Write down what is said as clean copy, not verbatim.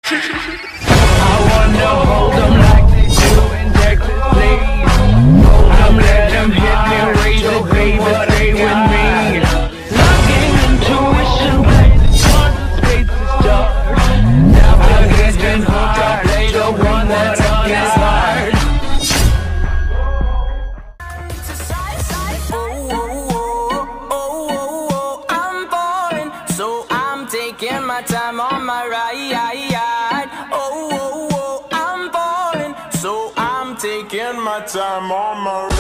I wanna hold them like they do in Texas, please. Hold them, let them hit me, raise it, baby, stay with me. Locking intuition, play the quantum space to start. Navigation hooked, I play the one that's on his heart. I'm falling, so I'm taking my time on my ride. I'm falling, so I'm taking my time on my ride.